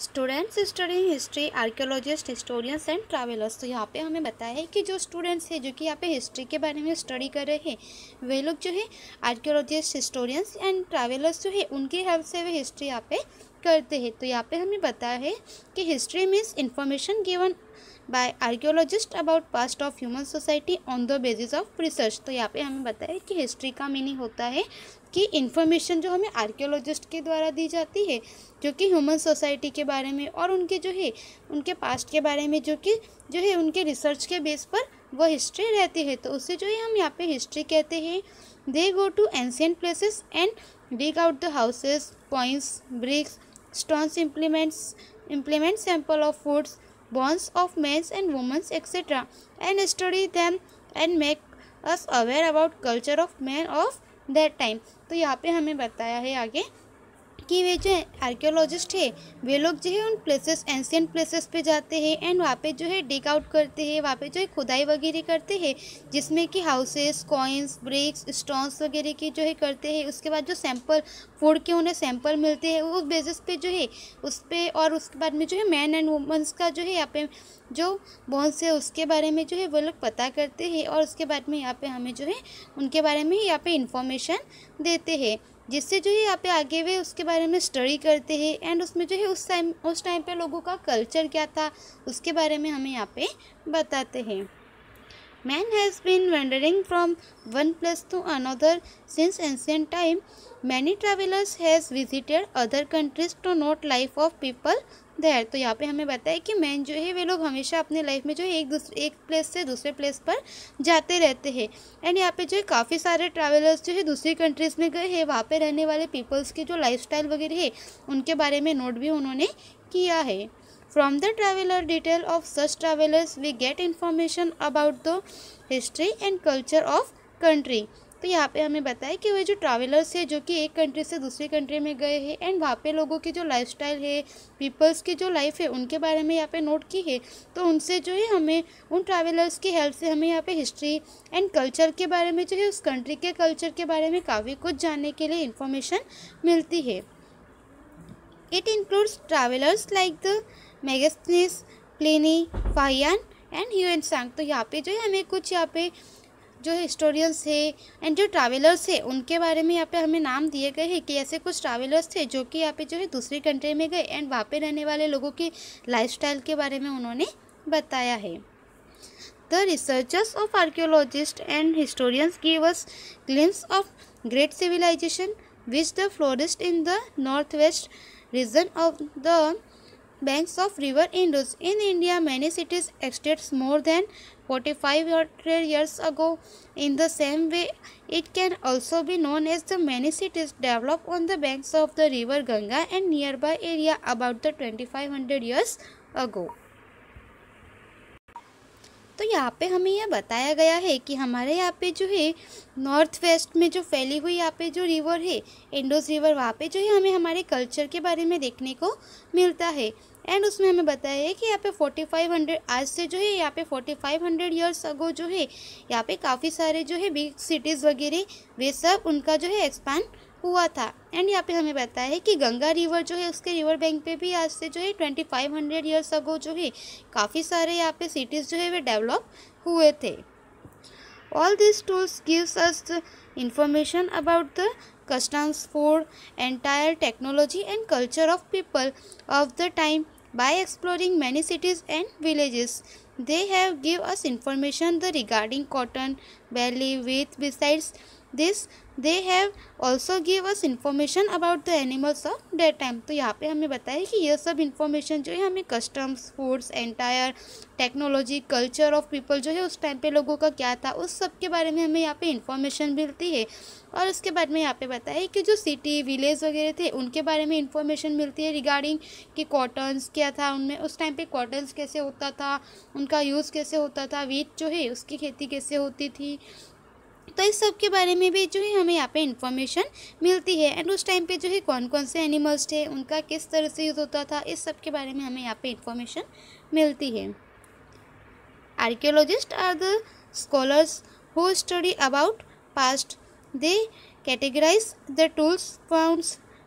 Students studying history, archaeologist, historians and travellers. तो यहाँ पे हमें बताया है कि जो स्टूडेंट्स हैं जो कि यहाँ पे हिस्ट्री के बारे में स्टडी कर रहे हैं, वे लोग जो है आर्कियोलॉजिस्ट, हिस्टोरियंस एंड ट्रैवलर्स जो है उनकी हेल्प से वे हिस्ट्री यहाँ पे करते हैं। तो यहाँ पे हमें बताया है कि history means information given by archaeologist about past of human society on the basis of research. तो यहाँ पे हमें बताया कि हिस्ट्री का मीनिंग होता है कि इन्फॉर्मेशन जो हमें आर्कियोलॉजिस्ट के द्वारा दी जाती है जो कि ह्यूमन सोसाइटी के बारे में और उनके जो है उनके पास्ट के बारे में जो है उनके रिसर्च के बेस पर वह हिस्ट्री रहती है। तो उससे जो है हम यहाँ पे हिस्ट्री कहते हैं। They go to ancient places and dig out the houses, points, bricks, stones, implement sample of foods, bones of men and women, etc. and study them and make us aware about culture of men of that time। तो यहाँ पे हमें बताया है आगे कि वे जो archaeologist है वे लोग जो है उन प्लेसेस, एंशियंट प्लेसेस पे जाते हैं एंड वहाँ पे जो है डिग आउट करते हैं, वहाँ पे जो है खुदाई वगैरह करते हैं जिसमें कि हाउसेस, कॉइन्स, ब्रिक्स, स्टोन्स वगैरह की जो है करते हैं। उसके बाद जो सैंपल फूड के उन्हें सैंपल मिलते हैं उस बेसिस पे जो है उस पर, और उसके बाद में जो है मैन एंड वुमेंस का जो है यहाँ पे जो बोन्स है उसके बारे में जो है वो लोग पता करते हैं और उसके बाद में यहाँ पे हमें जो है उनके बारे में यहाँ पे इंफॉर्मेशन देते हैं जिससे जो है यहाँ पे आगे वे उसके बारे में स्टडी करते हैं एंड उसमें जो है उस टाइम पे लोगों का कल्चर क्या था उसके बारे में हमें यहाँ पे बताते हैं। Man has been wandering from one place to another since ancient time. Many travelers has visited other countries to note life of people there। तो यहाँ पे हमें बताया कि मैन जो है वे लोग हमेशा अपने लाइफ में जो है एक प्लेस से दूसरे प्लेस पर जाते रहते हैं एंड यहाँ पे जो है काफ़ी सारे ट्रैवलर्स जो है दूसरी कंट्रीज़ में गए हैं, वहाँ पे रहने वाले पीपल्स की जो लाइफस्टाइल वगैरह है उनके बारे में नोट भी उन्होंने किया है। From the traveler detail of such travelers we get information about the history and culture of country। तो यहाँ पे हमें बताया कि वे जो ट्रैवलर्स है जो कि एक कंट्री से दूसरी कंट्री में गए हैं एंड वहाँ पे लोगों की जो लाइफस्टाइल है, पीपल्स की जो लाइफ है उनके बारे में यहाँ पे नोट की है। तो उनसे जो है हमें उन ट्रैवलर्स की हेल्प से हमें यहाँ पे हिस्ट्री एंड कल्चर के बारे में जो है उस कंट्री के कल्चर के बारे में काफ़ी कुछ जानने के लिए इन्फॉर्मेशन मिलती है। It includes travelers like the Megasthenes, Pliny, Fahian and Hiuen Tsang. तो यहाँ पे जो है हमें कुछ यहाँ पे जो हिस्टोरियंस है एंड जो ट्रैवलर्स है उनके बारे में यहाँ पे हमें नाम दिए गए हैं कि ऐसे कुछ ट्रैवलर्स थे जो कि यहाँ पे जो है दूसरी कंट्री में गए एंड वहाँ पे रहने वाले लोगों की लाइफस्टाइल के बारे में उन्होंने बताया है। The researchers of archaeologists and historians give us glimpse of great civilization which the flourished in the northwest region of the banks of river Indus। In India, many cities existed more than 4500 years ago. In the same way, it can also be known as the many cities developed on the banks of the river Ganga and nearby area about the 2500 years ago। तो यहाँ पे हमें यह बताया गया है कि हमारे यहाँ पे जो है नॉर्थ वेस्ट में जो फैली हुई यहाँ पे जो रिवर है इंडस रिवर, वहाँ पे जो है हमें हमारे कल्चर के बारे में देखने को मिलता है एंड उसमें हमें बताया है कि यहाँ पे 4500 आज से जो है यहाँ पे 4500 ईयर्स अगो जो है यहाँ पे काफ़ी सारे जो है बिग सिटीज़ वगैरह वे सब उनका जो है एक्सपांड हुआ था एंड यहाँ पे हमें बताया है कि गंगा रिवर जो है उसके रिवर बैंक पे भी आज से जो है 2500 ईयर्स अगो जो है काफ़ी सारे यहाँ पे सिटीज़ जो है वे डेवलप हुए थे। All these tools gives us the information about the customs, food, entire technology and culture of people of the time by exploring many cities and villages। They have give us information regarding cotton, barley, wheat। Besides this, they have also give us information about the animals of that time। तो यहाँ पे हमें बताया कि यह सब information जो है हमें customs, foods, entire technology, culture of people जो है उस टाइम पे लोगों का क्या था उस सब के बारे में हमें यहाँ पे इंफॉर्मेशन मिलती है। और उसके बाद में यहाँ पे बताया कि जो सिटी, विलेज वगैरह थे उनके बारे में इंफॉर्मेशन मिलती है रिगार्डिंग कि कॉटन्स क्या था उनमें, उस टाइम पे कॉटन्स कैसे होता था, उनका यूज़ कैसे होता था, वीट जो है उसकी खेती कैसे होती थी। तो इस सब के बारे में भी जो है हमें यहाँ पे इंफॉर्मेशन मिलती है एंड उस टाइम पे जो है कौन कौन से एनिमल्स थे, उनका किस तरह से यूज़ होता था, इस सब के बारे में हमें यहाँ पे इंफॉर्मेशन मिलती है। Archaeologist are the scholars who study about past. They categorise the tools, founds,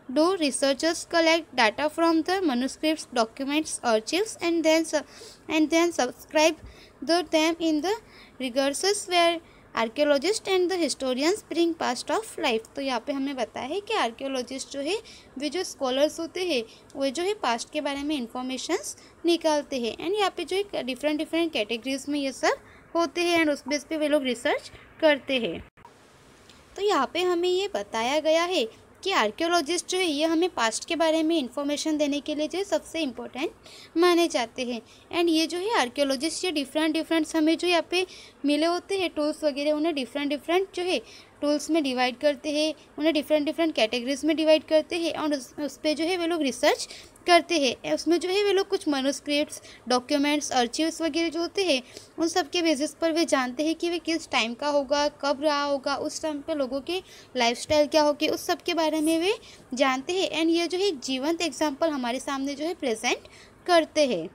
do researchers collect data from the manuscripts, documents, archives, and then subscribe them in the resources where archaeologist and the historians bring past of life. तो यहाँ पे हमें बताया है कि archaeologist जो है वे जो स्कॉलर्स होते हैं वो जो है पास्ट के बारे में इंफॉर्मेशंस निकालते हैं, एंड यहाँ पे जो है डिफरेंट कैटेगरीज में ये सब होते हैं एंड उस बेस पे वे लोग रिसर्च करते हैं। तो यहाँ पे हमें ये बताया गया है कि आर्कियोलॉजिस्ट जो है ये हमें पास्ट के बारे में इंफॉर्मेशन देने के लिए जो है सबसे इम्पोर्टेंट माने जाते हैं, एंड ये जो है आर्कियोलॉजिस्ट ये डिफरेंट हमें जो यहाँ पे मिले होते हैं टूल्स वगैरह, उन्हें डिफरेंट जो है टूल्स में डिवाइड करते हैं, उन्हें डिफरेंट कैटेगरीज में डिवाइड करते हैं और उस पर जो है वे लोग रिसर्च करते हैं। उसमें जो है वे लोग कुछ मैन्युस्क्रिप्ट्स, डॉक्यूमेंट्स, आर्चिव्स वगैरह जो होते हैं उन सब के बेसिस पर वे जानते हैं कि वे किस टाइम का होगा, कब रहा होगा, उस टाइम पे लोगों के लाइफस्टाइल क्या होगी, उस सब के बारे में वे जानते हैं, एंड ये जो है एक जीवंत एग्जाम्पल हमारे सामने जो है प्रेजेंट करते हैं।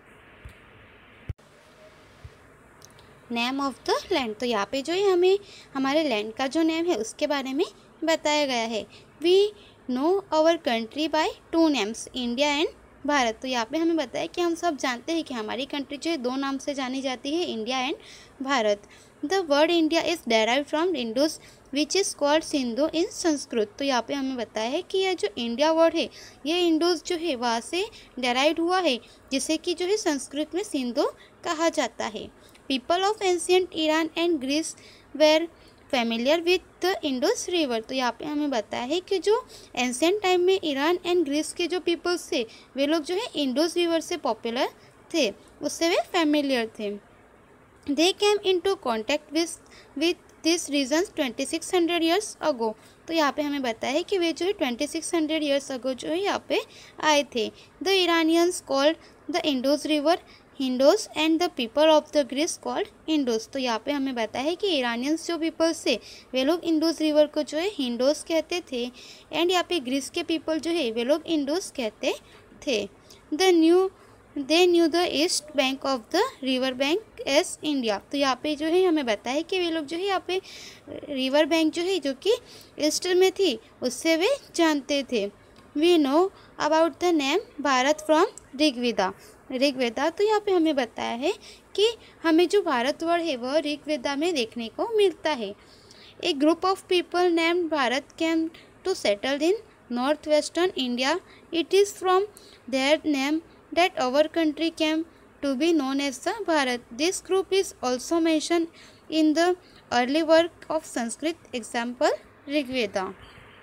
नेम ऑफ द लैंड, तो यहाँ पे जो है हमें हमारे लैंड का जो नेम है उसके बारे में बताया गया है। We know our country by 2 names, India and Bharat. तो यहाँ पे हमें बताया कि हम सब जानते हैं कि हमारी कंट्री जो है 2 नाम से जानी जाती है, India and Bharat. The word India is derived from Indos which is called Sindhu in Sanskrit. तो यहाँ पे हमें बताया है कि यह जो इंडिया वर्ड है ये इंडोस जो है वहाँ से डेराइव्ड हुआ है, जिसे कि जो है संस्कृत में सिंधु कहा जाता है। People of ancient Iran and Greece were familiar with the Indus river. तो यहाँ पे हमें बताया है कि जो एंशियंट टाइम में ईरान एंड ग्रीस के जो पीपल्स थे वे लोग जो है इंडस रिवर से पॉपुलर थे, उससे वे फेमिलियर थे। They came into contact with this regions 2600 years ago. तो यहाँ पे हमें बताया है कि वे जो है 2600 ईयर्स अगो जो है यहाँ पे आए थे। The Iranians called the Indus river Hindos and the people of the Greece called Indos. तो यहाँ पे हमें बताया है कि ईरानियंस जो पीपल्स थे वे लोग इंडोस रिवर को जो है हिंडोस कहते थे, एंड यहाँ पे ग्रीस के पीपल जो है वे लोग इंडोस कहते थे। They knew the east bank of the river bank as India. तो यहाँ पे जो है हमें बताया है कि वे लोग जो है यहाँ पे रिवर बैंक जो है जो कि ईस्ट में थी उससे वे जानते थे। We know about the name Bharat from Rigveda. तो यहाँ पे हमें बताया है कि हमें जो भारतवर्ष है वह ऋग्वेदा में देखने को मिलता है। A group of people named Bharat came to settle in north western India. It is from their name that our country came to be known as the Bharat. This group is also mention in the early work of Sanskrit, example Rigveda.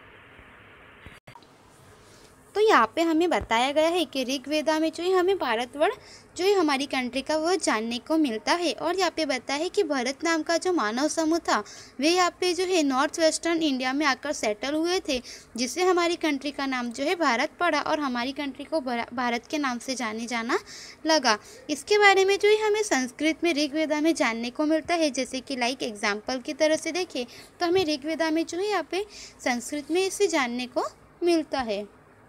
तो यहाँ पे हमें बताया गया है कि ऋग्वेदा में जो है हमें भारतवर्ष जो है हमारी कंट्री का वह जानने को मिलता है, और यहाँ पे बताया है कि भरत नाम का जो मानव समूह था वे यहाँ पे जो है नॉर्थ वेस्टर्न इंडिया में आकर सेटल हुए थे, जिससे हमारी कंट्री का नाम जो है भारत पड़ा और हमारी कंट्री को भारत के नाम से जाने जाना लगा। इसके बारे में जो है हमें संस्कृत में ऋग्वेदा में जानने को मिलता है, जैसे कि लाइक एग्जाम्पल की तरह से देखें तो हमें ऋग्वेदा में जो है यहाँ पे संस्कृत में इसे जानने को मिलता है।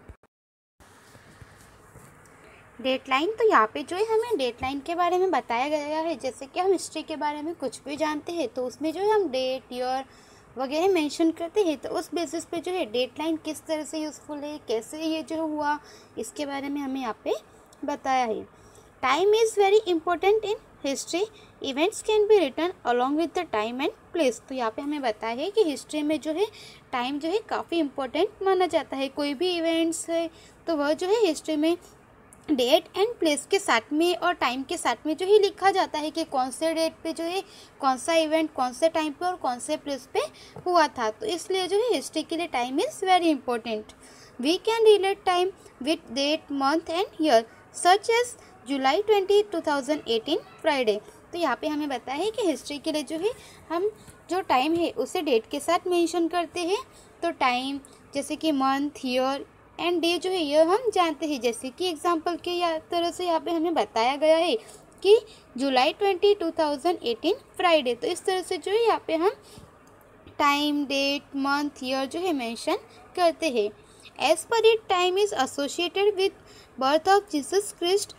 डेटलाइन, तो यहाँ पे जो है हमें डेटलाइन के बारे में बताया गया है। जैसे कि हम हिस्ट्री के बारे में कुछ भी जानते हैं तो उसमें जो है हम डेट, ईयर वगैरह मेंशन करते हैं, तो उस बेसिस पे जो है डेटलाइन किस तरह से यूज़फुल है, कैसे ये जो हुआ, इसके बारे में हमें यहाँ पे बताया है। Time is very important in history, events can be written along with the time and place. तो यहाँ पे हमें बताया है कि हिस्ट्री में जो है टाइम जो है काफ़ी इंपॉर्टेंट माना जाता है। कोई भी इवेंट्स है तो वह जो है हिस्ट्री में डेट एंड प्लेस के साथ में और टाइम के साथ में जो है लिखा जाता है कि कौन से डेट पे जो है कौन सा इवेंट कौन से टाइम पे और कौन से प्लेस पे हुआ था। तो इसलिए जो है हिस्ट्री के लिए time is very important. We can relate time with date, month and year, such as July 20, 2018 Friday. तो यहाँ पे हमें बताया है कि हिस्ट्री के लिए जो है हम जो टाइम है उसे डेट के साथ मेंशन करते हैं। तो टाइम जैसे कि मंथ, ईयर एंड डे जो है यह हम जानते हैं, जैसे कि एग्जांपल के तरह से यहाँ पे हमें बताया गया है कि जुलाई 20, 2018 फ्राइडे। तो इस तरह से जो है यहाँ पे हम टाइम, डेट, मंथ, ईयर जो है मेंशन करते हैं। As per it time is associated with birth of Jesus Christ.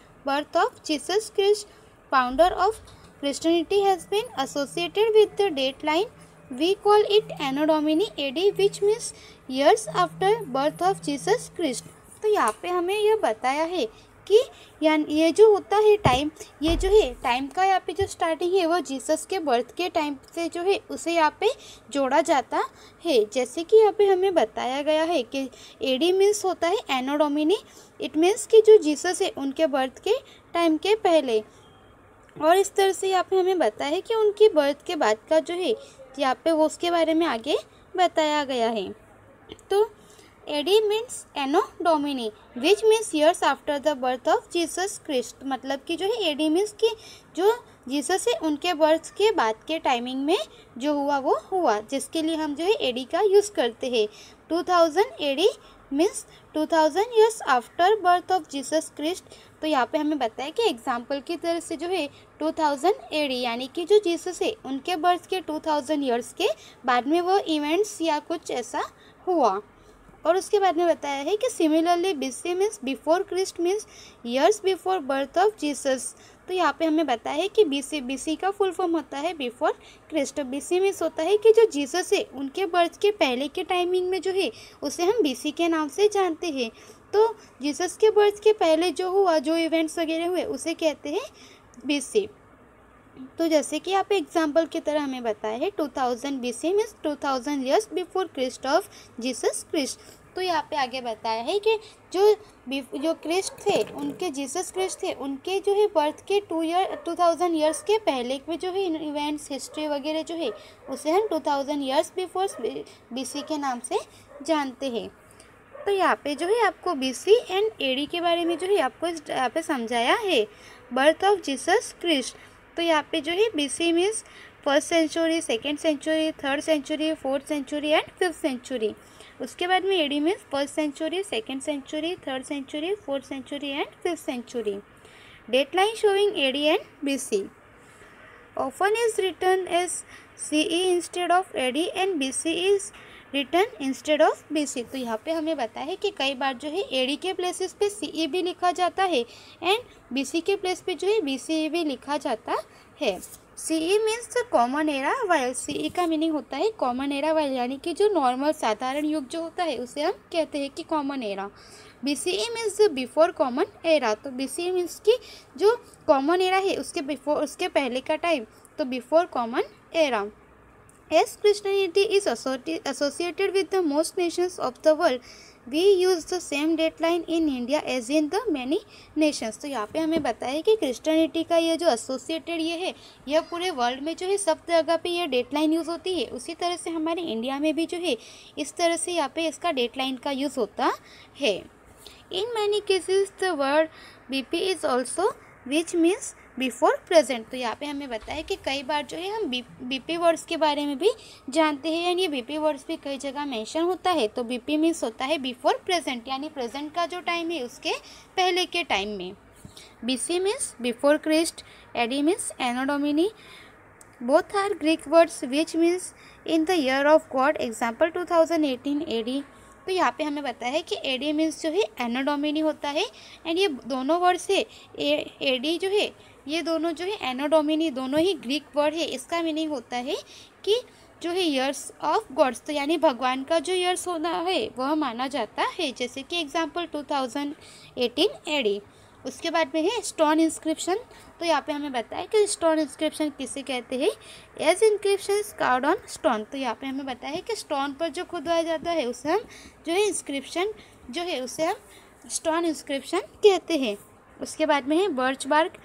Founder of Christianity has been associated with the date line. We call it Anno Domini AD, which means years after birth of Jesus Christ. तो यहाँ पे हमें यह बताया है कि ये जो होता है टाइम, ये जो है टाइम का यहाँ पे जो स्टार्टिंग है वो जीसस के बर्थ के टाइम से जो है उसे यहाँ पे जोड़ा जाता है। जैसे कि यहाँ पे हमें बताया गया है कि एडी मीन्स होता है एनो डोमिनी, इट मीन्स कि जो जीसस है उनके बर्थ के टाइम के पहले। और इस तरह से यहाँ पे हमें बताया है कि उनकी बर्थ के बाद का जो है यहाँ पे वो उसके बारे में आगे बताया गया है। तो AD means Anno Domini which means years after the birth of Jesus Christ. मतलब कि जो है एडी मीन्स कि जो जीसस है उनके बर्थ के बाद के टाइमिंग में जो हुआ वो हुआ, जिसके लिए हम जो है एडी का यूज़ करते हैं। 2000 AD means 2000 years after birth of Jesus Christ. तो यहाँ पे हमें बताया कि एग्जाम्पल की तरह से जो है 2000 एडी यानी कि जो जीसस है उनके बर्थ के 2000 ईयर्स के बाद में वो इवेंट्स या कुछ ऐसा हुआ। और उसके बाद में बताया है कि similarly BC means before Christ means years before birth of Jesus. तो यहाँ पे हमें बताया है कि बीसी का फुल फॉर्म होता है बिफोर क्रिस्ट। बीसी मीन्स होता है कि जो जीसस है उनके बर्थ के पहले के टाइमिंग में जो है उसे हम बीसी के नाम से जानते हैं। तो जीसस के बर्थ के पहले जो हुआ, जो इवेंट्स वगैरह हुए उसे कहते हैं बीसी। तो जैसे कि यहाँ पे एग्जाम्पल की तरह हमें बताया है 2000 BC means 2000 years before Christ of Jesus Christ. तो यहाँ पे आगे बताया है कि जो क्रिस्ट थे उनके जीसस क्रिस्ट थे उनके जो है बर्थ के 2000 ईयर्स के पहले में जो है इवेंट्स हिस्ट्री वगैरह जो है उसे हम 2000 ईयर्स बिफोर BC के नाम से जानते हैं। तो यहाँ पे जो है आपको BC एंड AD के बारे में जो है आपको यहाँ पे समझाया है बर्थ ऑफ जीसस क्रिस्ट। तो यहाँ पे जो है BC means first century, second century, third century, fourth century and fifth century. उसके बाद में AD means first century, second century, third century, fourth century and fifth century. Date line showing AD and BC often is written as CE instead of AD and BC is written instead of BC। तो यहाँ पे हमें बताया है कि कई बार जो है AD के प्लेसेस पे CE भी लिखा जाता है एंड BC के प्लेस पे जो है BCE भी लिखा जाता है। CE means common era while. CE का मीनिंग होता है कॉमन एरा वाइल यानी कि जो नॉर्मल साधारण युग जो होता है उसे हम कहते हैं कि common era. BCE means before common era. तो BCE मीन्स कि जो कॉमन एरा है उसके बिफोर, उसके पहले का टाइम, तो before common era. As Christianity is associated with the most nations of the world, we use the same deadline in India as in the many nations। तो यहाँ पे हमें बताया कि क्रिश्चियनिटी का ये जो एसोसिएटेड ये है, यह पूरे वर्ल्ड में जो है सब जगह पे ये डेटलाइन यूज़ होती है। उसी तरह से हमारे इंडिया में भी जो है इस तरह से यहाँ पे इसका डेटलाइन का यूज़ होता है। In many cases the word BP is also which means before present. तो यहाँ पे हमें बताया कि कई बार जो है हम BP वर्ड्स के बारे में भी जानते हैं यानी BP वर्ड्स भी कई जगह मेंशन होता है। तो BP मीन्स होता है बिफोर प्रेजेंट यानी प्रेजेंट का जो टाइम है उसके पहले के टाइम में। BC means before Christ, AD means Anno Domini. Both are Greek words which means in the year of God. Example 2018 AD। तो यहाँ पे हमें बताया है कि AD मीन्स जो है एनो डोमिनी होता है एंड ये दोनों वर्ड्स है AD जो है ये दोनों जो है एनो डोमिनी दोनों ही ग्रीक वर्ड है। इसका मीनिंग होता है कि जो है ईयर्स ऑफ गॉड्स, तो यानी भगवान का जो ईयर्स होना है वह माना जाता है। जैसे कि एग्जाम्पल 2018 AD। उसके बाद में है स्टोन इंस्क्रिप्शन। तो यहाँ पे हमें बताया कि स्टोन इंस्क्रिप्शन किसे कहते हैं, as inscription card on stone. तो यहाँ पे हमें बताया है कि स्टोन पर जो खुदवाया जाता है उसे हम जो है इंस्क्रिप्शन जो है उसे हम स्टोन इंस्क्रिप्शन कहते हैं। उसके बाद में है birch bark.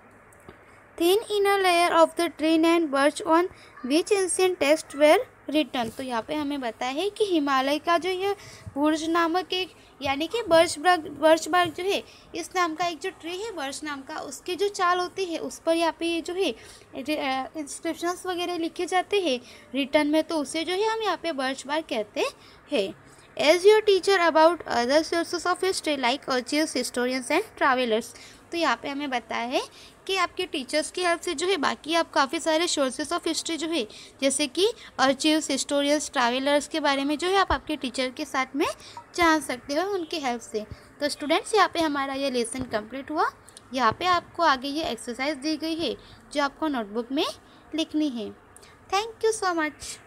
Thin inner layer of the tree and birch on which ancient text were written. तो यहाँ पे हमें बताया है कि हिमालय का जो यह बुर्ज नामक एक यानी कि बर्च बार्क जो है इस नाम का एक जो ट्री है बर्च नाम का, उसकी जो चाल होती है उस पर यहाँ पे ये जो है इंस्क्रिप्शंस वगैरह लिखे जाते हैं रिटर्न में, तो उसे जो है हम यहाँ पे बर्च बार्क कहते हैं। As your teacher about other sources of history like archives, historians and travellers. तो यहाँ पे हमें बताया है कि आपके टीचर्स की हेल्प से जो है बाकी आप काफ़ी सारे सोर्सेस ऑफ हिस्ट्री जो है जैसे कि आर्चीव्स, हिस्टोरियंस, ट्रैवलर्स के बारे में जो है आप आपके टीचर के साथ में जान सकते हो उनकी हेल्प से। तो स्टूडेंट्स यहाँ पे हमारा ये लेसन कंप्लीट हुआ। यहाँ पे आपको आगे ये एक्सरसाइज दी गई है जो आपको नोटबुक में लिखनी है। Thank you so much.